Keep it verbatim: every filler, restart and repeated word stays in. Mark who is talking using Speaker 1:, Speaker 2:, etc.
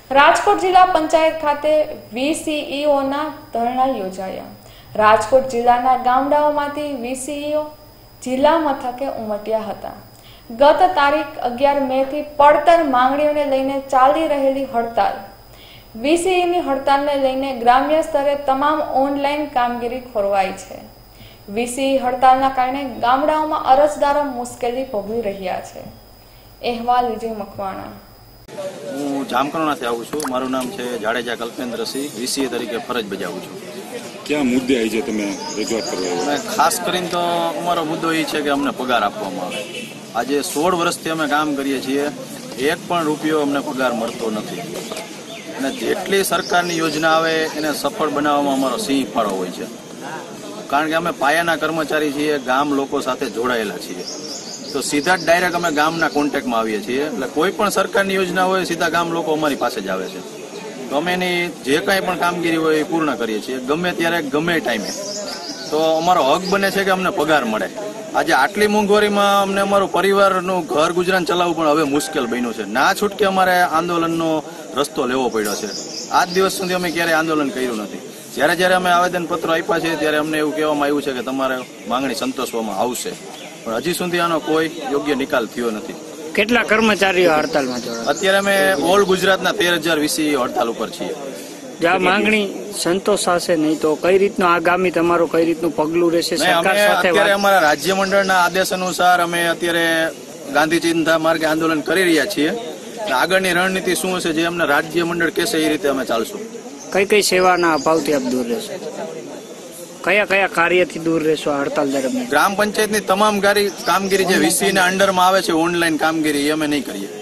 Speaker 1: રાજકોટ જિલ્લા પંચાયત ખાતે વીસીઈઓના ધરણા યોજાયા। રાજકોટ જિલ્લાના ગામડાઓમાંથી વીસીઈઓ જિલ્લા મથકે ઉમટ્યા હતા। ગત તારીખ અગિયાર મે થી પડતર માંગણીઓને લઈને ચાલી રહેલી હડતાલ વીસીઈની હડતાલને લઈને ગ્રામ્ય સ્તરે તમામ ઓનલાઈન કામગીરી ખોરવાઈ છે। વીસીઈ હડતાલના કારણે ગામડાઓમાં અરજદારો મુશ્કેલી ભોગવી રહ્યા છે। અહેવાલ વિજય મકવાણા।
Speaker 2: હું જામકરણાથી આવું છું। મારું નામ છે જાડેજા કલ્પેન્દ્રસિંહ, વીસીએ તરીકે ફરજ બજાવું છું।
Speaker 3: क्या मुद्दे आई છે તમે રજૂઆત કરવા આવ્યા?
Speaker 2: ખાસ કરીને તો અમારો મુદ્દો એ છે કે અમને પગાર આપવામાં આવે। આજે સોળ વર્ષથી અમે કામ કરીએ છીએ, એક પણ રૂપિયો અમને પગાર મળતો નથી અને જેટલી સરકારની યોજના આવે એને સફળ બનાવવામાં અમારો સિંહ ફાળો હોય છે, કારણ કે અમે પાયાના કર્મચારી છીએ, ગામ લોકો સાથે જોડાયેલા છીએ, તો સીધા જ ડાયરેક્ટ અમે ગામના કોન્ટેક્ટમાં આવીએ છીએ। એટલે કોઈ પણ સરકારની યોજના હોય સીધા ગામ લોકો અમારી પાસે જ આવે છે, તો અમે એની જે કાંઈ પણ કામગીરી હોય એ પૂર્ણ કરીએ છીએ, ગમે ત્યારે ગમે ટાઈમે। તો અમારો હક બને છે કે અમને પગાર મળે। આજે આટલી મોંઘવારીમાં અમને અમારું પરિવારનું ઘર ગુજરાન ચલાવવું પણ હવે મુશ્કેલ બન્યું છે। ના છૂટકે અમારે આંદોલનનો રસ્તો લેવો પડ્યો છે। આજ દિવસ સુધી અમે ક્યારેય આંદોલન કર્યું નથી। જ્યારે જ્યારે અમે આવેદનપત્રો આપ્યા છે ત્યારે અમને એવું કહેવામાં આવ્યું છે કે તમારે માંગણી સંતોષવામાં આવશે, પણ હજી સુધી આનો કોઈ યોગ્ય નિકાલ થયો નથી।
Speaker 4: કેટલા કર્મચારીઓ હડતાલમાં જોડાયા?
Speaker 2: અત્યારે અમે ઓલ ગુજરાતના તેર હજાર વીસી હડતાલ ઉપર છીએ।
Speaker 4: જો આ માંગણી સંતોષાશે નહીં તો કઈ રીતનું આગામી તમારું કઈ રીતનું પગલું રહેશે? સરકાર સાથે
Speaker 2: અત્યારે અમારા રાજ્ય મંડળના આદેશ અનુસાર અમે અત્યારે ગાંધી ચિંતા માર્ગે આંદોલન કરી રહ્યા છીએ। આગળની રણનીતિ શું હશે, જે અમને રાજ્ય મંડળ કહેશે એ રીતે અમે ચાલશું।
Speaker 4: કઈ કઈ સેવાના અભાવથી આપ દૂર રહેશો? કયા કયા કાર્યથી દૂર રહેશો હડતાલ દરમિયાન?
Speaker 2: ગ્રામ પંચાયતની તમામ કામગીરી જે વીસી ના અંડરમાં આવે છે ઓનલાઈન કામગીરી, એ અમે નહીં કરીએ।